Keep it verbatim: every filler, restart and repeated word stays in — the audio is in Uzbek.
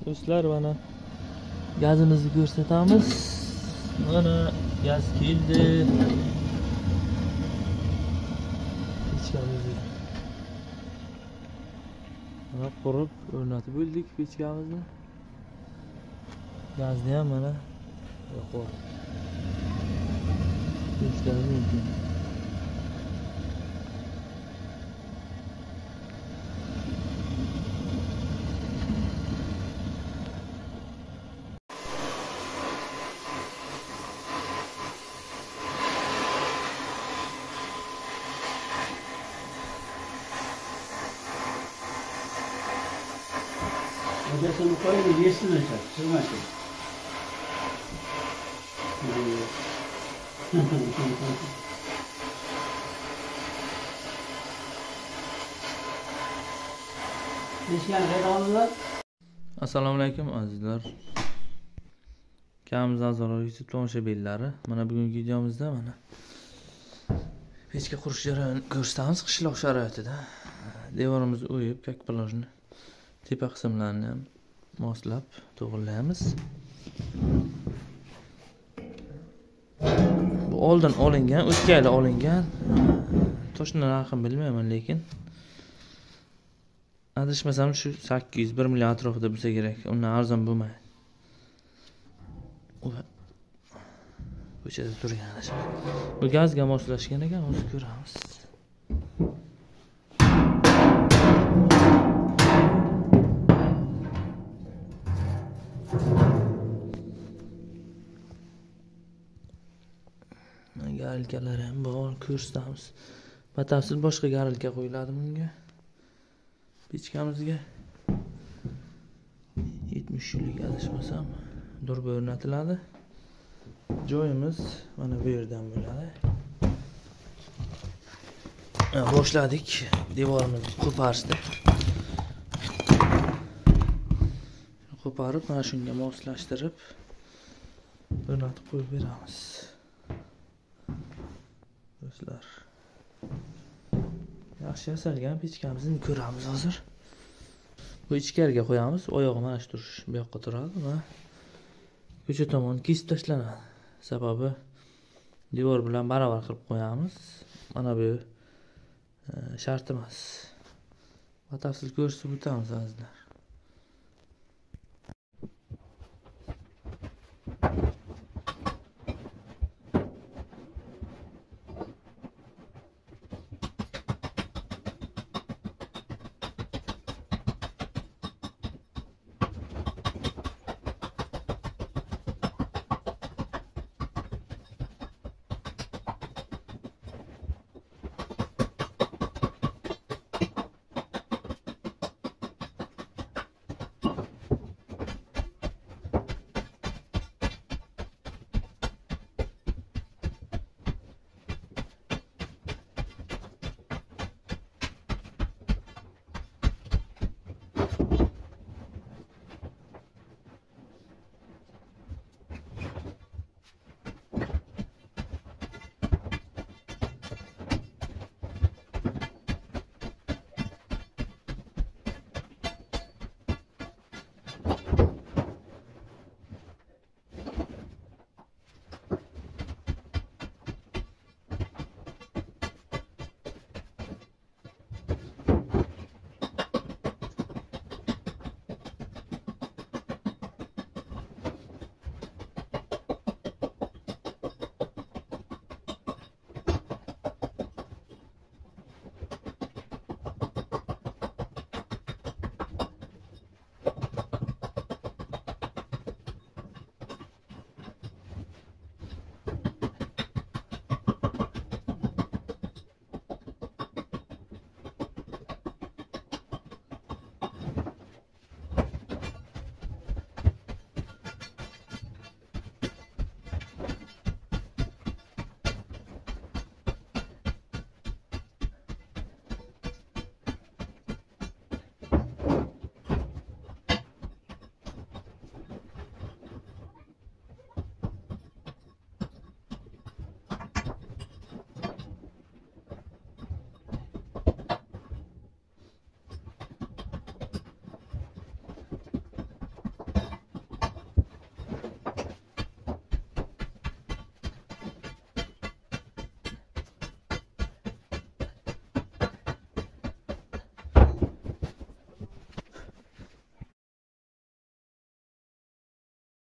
Do'stlar, mana gazimizni ko'rsatamiz. Mana gaz keldi. Pechkamizni mana qurib o'rnatib bo'ldik pechkamizni. Gazni ham mana yo'q. Pechkamiz mumkin. Hocasını koyun, yesin hocam, sırmasın. Assalomu alaykum azizlar. Kanalimiz a'zolari, YouTube tomoshabinlari. Mana bugungi videomizda mana pechka qurish jarayonini ko'rsatamiz qishloq sharoitida. Devorimizni o'yib, kakpalojni tepa qismlarini ham moslab to'g'irlaymiz. Bu oldin olingan, o'tgan yil olingan. Toshni narxini bilmayman, lekin adashmasam shu sakkiz yuz bir million atrofida bo'lsa kerak. Undan arzon bo'lmaydi. Ko'chada turgan adashma. Bu gazga moslashgan ekan, hozir ko'ramiz. Garilkalar ham bor, ko'rsatamiz. Batafsil boshqa garilka qo'yiladi bunga. Pechkamizga yetmish yillik adashmasam durba o'rnatiladi. Joyimiz mana bu yerdan bo'ladi. Boshladik devorimizni qo'parishda. Qo'parib, mana shunga moslashtirib o'rnatib qo'yib beramiz. Do'stlar, yaxshi yasalgan pechkamizni ko'ramiz hozir. Bu ichkariga qo'yamiz, oyog'i mana shu turish bu yoqqa turadi va ko'cha tomon kesib tashlanadi. Sababi devor bilan barobar qilib qo'yamiz. Mana bu shart emas. Batafsil ko'rsatib o'tamiz azizlar.